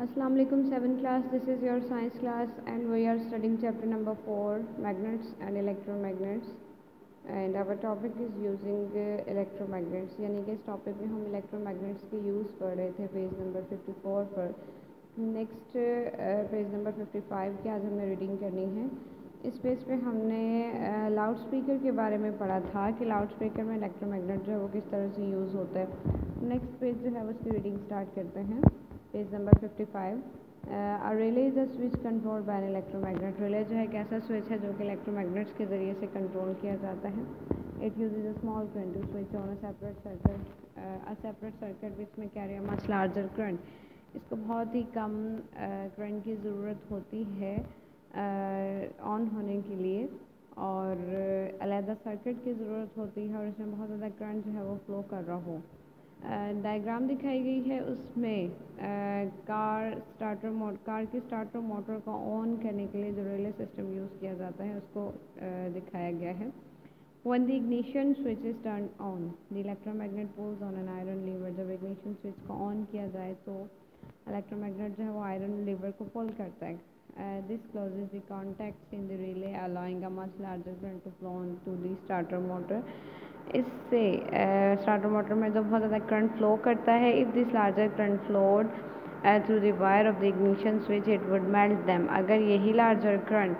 Assalamu alaikum 7th class, this is your science class and we are studying chapter number 4 magnets and electromagnets and our topic is using electromagnets यानी कि इस topic में हम electromagnets के use पढ़ रहे थे पेज नंबर 54 पर। नेक्स्ट पेज नंबर 55 की आज हमें रीडिंग करनी है। इस पेज पे हमने लाउड स्पीकर के बारे में पढ़ा था कि लाउड स्पीकर में इलेक्ट्रोमैग्नेट जो है वो किस तरह से यूज़ होता है। नेक्स्ट पेज जो है उसकी रीडिंग स्टार्ट करते हैं। Page number 55। Relay is a switch control by an electromagnet. Relay जो है एक ऐसा स्विच है जो कि इलेक्ट्रोमैग्नेट्स के ज़रिए से कंट्रोल किया जाता है। It uses a small current to switch on a separate circuit which may carry a much larger current. इसको बहुत ही कम करंट की ज़रूरत होती है ऑन होने के लिए और अलहदा सर्किट की ज़रूरत होती है और इसमें बहुत ज़्यादा करंट जो है वो फ्लो कर रहा हो। डायग्राम दिखाई गई है उसमें कार की स्टार्टर मोटर को ऑन करने के लिए जो रिले सिस्टम यूज़ किया जाता है उसको दिखाया गया है। When the ignition switch is turned on, the electromagnet pulls on an iron lever। जब ignition switch को ऑन किया जाए तो इलेक्ट्रोमैग्नेट जो है वो आयरन लीवर को पुल करता है। This closes the contacts in the relay, allowing a much larger current to flow to the starter motor। इससे स्टार्टर मोटर में जो बहुत ज़्यादा करंट फ्लो करता है, if this larger current flowed through the wire of the ignition switch it would melt them. अगर यही larger current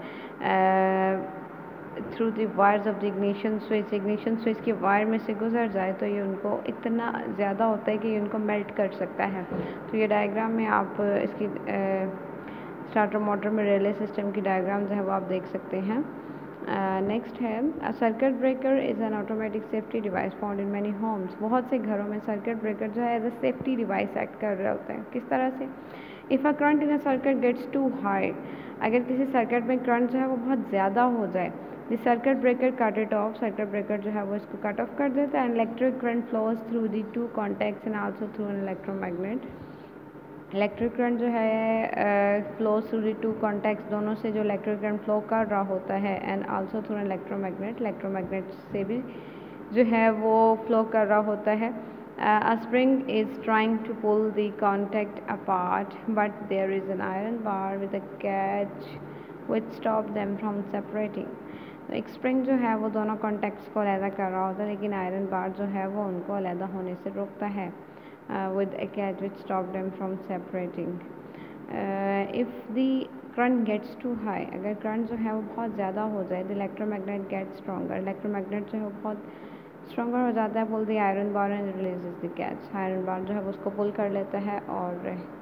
through the wires of the ignition switch की वायर में से गुजर जाए तो ये उनको इतना ज़्यादा होता है कि ये उनको मेल्ट कर सकता है। तो ये डायग्राम में आप इसकी स्टार्टर मोटर में रिले सिस्टम की डायग्राम जो है वो आप देख सकते हैं। नेक्स्ट है a circuit breaker is an automatic safety device found in many homes. बहुत से घरों में सर्किट ब्रेकर जो है as a safety device act कर रहे होते हैं। किस तरह से? If a current in a circuit gets too high, अगर किसी सर्किट में करंट जो है वो बहुत ज़्यादा हो जाए, the circuit breaker cut it off, circuit breaker जो है वो इसको कट ऑफ कर देता है। And electric current flows through the two contacts and also through an electromagnet. Electric current जो है flow through the two contacts, दोनों से जो इलेक्ट्रिक करंट फ्लो कर रहा होता है and also through an electromagnet से भी जो है वो फ्लो कर रहा होता है। A spring is trying to pull the contact apart, but there is an iron bar with a catch which stop them from separating। तो एक स्प्रिंग जो है वो दोनों कॉन्टैक्ट्स को अलहदा कर रहा होता है, लेकिन आयरन बार जो है वो उनको अलहदा होने से रोकता है। with a catch which stop them from separating। If the current gets too high, अगर करंट जो है वो बहुत ज़्यादा हो जाए, the electromagnet gets stronger, electromagnet जो है वो बहुत स्ट्रॉन्गर हो जाता है। Pull the iron bar and releases the catch, iron bar जो है वो उसको पुल कर लेता है और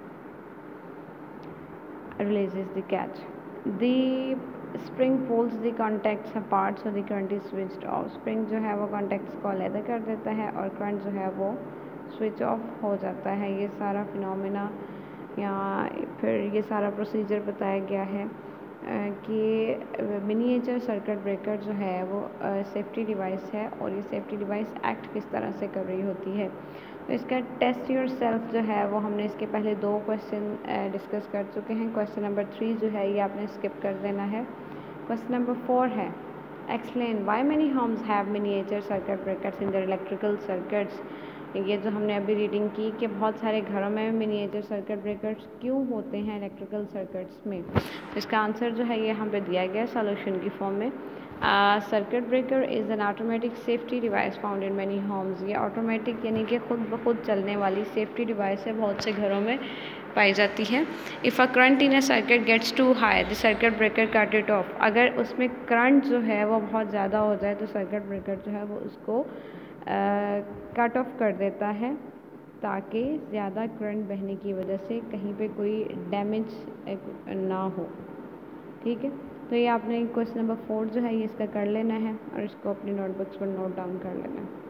releases the catch. The spring pulls the contacts apart so the current is switched off. Spring जो है वो कॉन्टैक्ट्स को अलहदा कर देता है और करंट जो है वो स्विच ऑफ हो जाता है। ये सारा फिनोमेना या फिर ये सारा प्रोसीजर बताया गया है कि मिनिएचर सर्किट ब्रेकर जो है वो सेफ्टी डिवाइस है और ये सेफ्टी डिवाइस एक्ट किस तरह से कर रही होती है। तो इसका टेस्ट योर सेल्फ जो है वो हमने इसके पहले 2 क्वेश्चन डिस्कस कर चुके हैं। क्वेश्चन नंबर 3 जो है ये आपने स्किप कर देना है। क्वेश्चन नंबर 4 है explain why many homes have miniature circuit breakers in their electrical circuits. ये जो हमने अभी रीडिंग की कि बहुत सारे घरों में मिनिएचर सर्किट ब्रेकर्स क्यों होते हैं इलेक्ट्रिकल सर्किट्स में। इसका आंसर जो है ये यहाँ पे दिया गया सॉल्यूशन की फॉर्म में। Circuit breaker is an automatic safety device found in many homes. ये ऑटोमेटिक यानी कि खुद ब खुद चलने वाली सेफ्टी डिवाइस है, बहुत से घरों में पाई जाती है। If a current in a circuit gets too high the circuit breaker cut it off. अगर उसमें करंट जो है वो बहुत ज़्यादा हो जाए तो सर्किट ब्रेकर जो है वो उसको कट ऑफ कर देता है ताकि ज़्यादा करंट बहने की वजह से कहीं पे कोई डैमेज ना हो। ठीक है, तो ये आपने क्वेश्चन नंबर 4 जो है ये इसका कर लेना है और इसको अपनी नोटबुक्स पर नोट डाउन कर लेना है।